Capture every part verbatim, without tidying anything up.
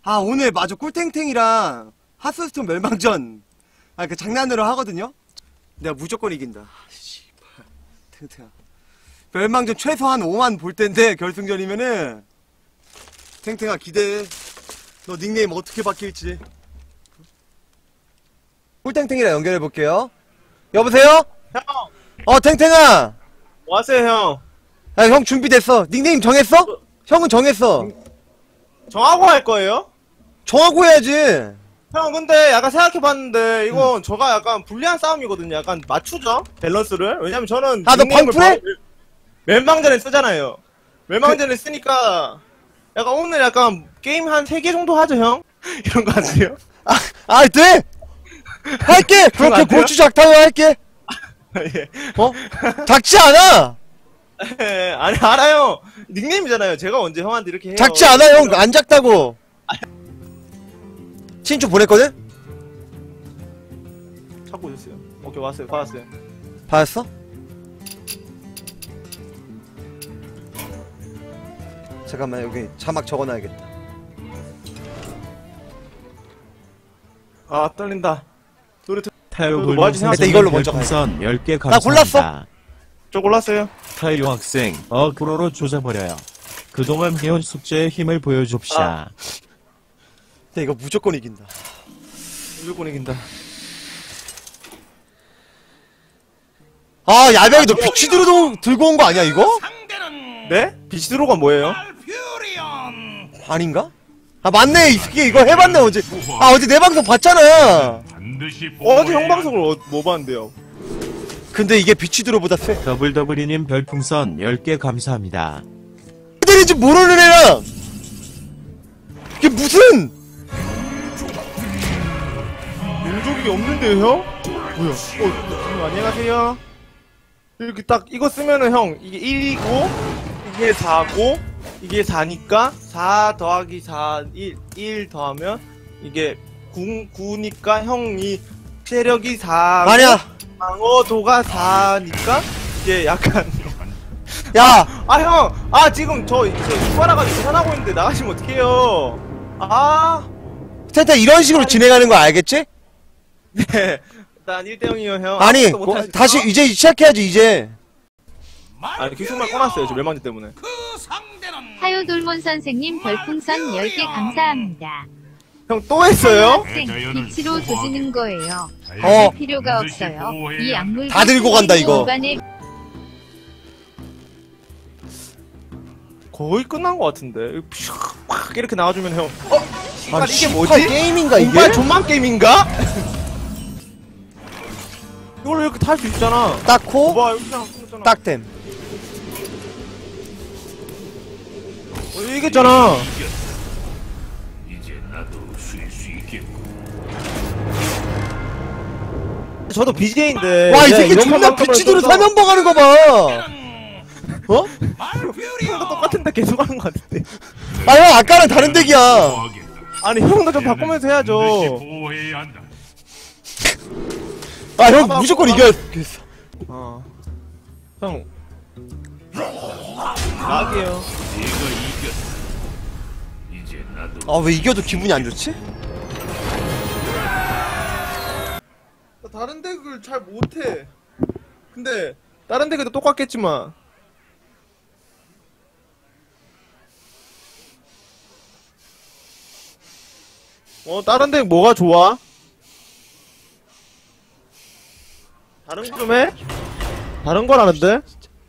아 오늘 마저 꿀탱탱이랑 하스스톤 멸망전 아 그 장난으로 하거든요. 내가 무조건 이긴다. 씨발 탱탱아 멸망전 최소 한 오만 볼 텐데 결승전이면은 탱탱아 기대해. 너 닉네임 어떻게 바뀔지. 꿀탱탱이랑 연결해볼게요. 여보세요? 형! 어 탱탱아 뭐 하세요, 형? 야 형 준비됐어. 닉네임 정했어? 형은 정했어. 정하고 할 거예요? 정하고 해야지. 형, 근데 약간 생각해봤는데, 이건 저가 약간 불리한 싸움이거든요. 약간 맞추죠? 밸런스를? 왜냐면 저는. 아, 너 닉네임을 방풀해? 바로 멸망전에 쓰잖아요. 멸망전에 쓰니까, 약간 오늘 약간 게임 한 세 개 정도 하죠, 형? 이런 거 같아요? 아, 아 돼! 할게! 그럼 그렇게 안 돼요? 고추 작타고 할게! 예. 어? 작지 않아! 예, 아니, 알아요. 닉네임이잖아요. 제가 언제 형한테 이렇게 해요. 작지 않아, 형! 안 작다고! 신축 보냈거든? 찾고 있었어요. 오케이, 왔어요. 받았어요. 받았어? 잠깐만, 여기 자막 적어놔야겠다. 아, 떨린다. 노래 듣... 타요 그래도 뭐 하지 골목 일단 이걸로 먼저 별풍선 열 개 나 골랐어. 감사합니다. 저 골랐어요. 타요 학생 어그로로 조져버려요. 그동안 해온 숙제의 힘을 보여줍시다. 아. 근데 이거 무조건 이긴다. 무조건 이긴다. 아, 야병이 너 비치 들어 들고 온 거 아니야, 이거? 네? 비치드로가 뭐예요? 아닌가? 아, 맞네. 이게 이거 해봤네, 어제. 아, 어제 내 방송 봤잖아. 어제 형 방송을 어, 뭐 봤는데요? 근데 이게 비치드로보다 세. 더블더블이님 별풍선 열 개 감사합니다. 뭐들인지 모르는 애랑 이게 무슨 민족이 없는데요, 형? 뭐야? 어, 형 안녕하세요. 이렇게 딱 이거 쓰면은 형 이게 일이고 이게 사고 이게 사니까 사 더하기 사, 일, 일 더하면 이게 구, 구니까 형이 체력이 사 아니야. 방어도가 사니까 이게 약간 야, 아 형! 아 지금 저 이빨아가지고 계산하고 있는데 나가시면 어떡해요. 아 텐텐 이런 식으로 진행하는 거 알겠지? 네. 일단 일 대 영이요 형. 아니, 아무것도 뭐, 못하시죠? 다시 이제 시작해야지 이제. 아니 기술만 꺼놨어요 저 멸망지 때문에. 하요돌몬 선생님 별풍선 열 개 감사합니다. 형 또 했어요? 학생, 빛으로 조지는 거예요. 어. 필요가 없어요. 이 악물 다 들고 간다, 이거. 입안에 거의 끝난 것 같은데. 팍 이렇게 나와주면 형. 어? 아, 이게 씨발, 뭐지? 게임인가 이게? 공발 존만 게임인가? 이걸로 이렇게 탈 수 있잖아. 딱코 봐 여기 그냥 끊었잖아. 딱템. 어, 이겼잖아. 저도 비제이인데. 와, 이 새끼 존나 비치드로 사면봉 하는 거 봐. 어? 형도 똑같은데 계속 하는 것 같은데. 아, 형 아까랑 다른 덱이야. 아니 형도 좀 바꾸면서 해야죠. 아, 형 무조건 이겨야겠어. 어. 형. 나게요. 아, 왜 이겨도 기분이 안 좋지? 다른 덱을 잘 못해. 근데 다른 덱에도 똑같겠지만. 어 다른 덱 뭐가 좋아? 다른 거 좀 해? 다른 거라는데?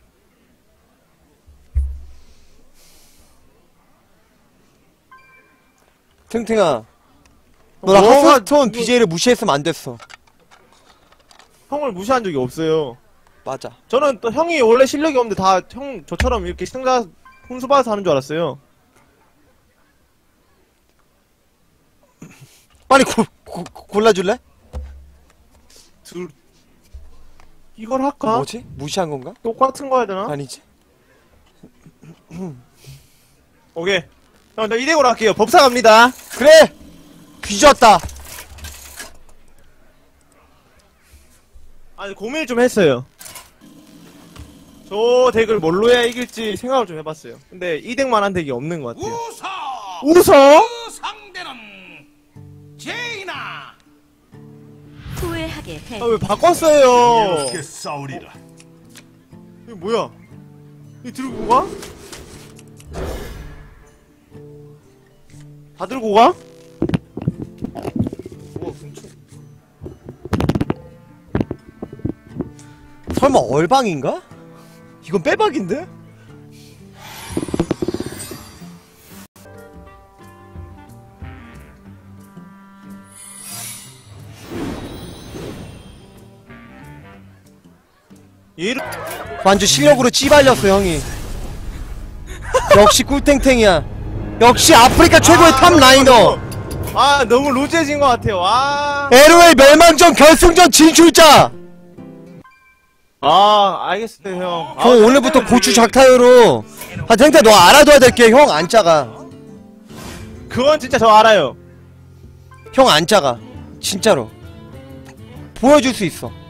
탱탱아, 너나 뭐가- 하스스톤 이거- 비제이를 무시했으면 안 됐어. 형을 무시한 적이 없어요. 맞아. 저는 또 형이 원래 실력이 없는데 다 형 저처럼 이렇게 시청자 훈수 받아서 하는 줄 알았어요. 빨리 고, 고, 골라줄래? 둘 이걸 할까? 뭐지? 무시한 건가? 똑같은 거 해야 되나? 아니지. 오케이. 형, 저 이 덱으로 할게요. 법사 갑니다. 그래! 뒤졌다. 아니, 고민을 좀 했어요. 저 덱을 뭘로 해야 이길지 생각을 좀 해봤어요. 근데 이 덱만 한 덱이 없는 것 같아요. 우서! 웃어? 그 상대는 하게 해. 아 왜 바꿨어요? 이렇게 싸우리라. 이거 뭐야? 이거 들고 가? 다 들고 가? 우와 근처. 설마 얼방인가? 이건 빼박인데? 얘를 완전 실력으로 찌발렸어 형이. 역시 꿀탱탱이야. 역시 아프리카 최고의 탑 라이너. 아 너무 루즈해진 것 같아요. 아, 엘오에이 멸망전 결승전 진출자. 아 알겠어요 형. 아, 형 오늘부터 고추 작타요로. 아 탱탱 너 알아둬야 될 게 형 안 작아. 그건 진짜 저 알아요. 형 안 작아. 진짜로. 보여줄 수 있어.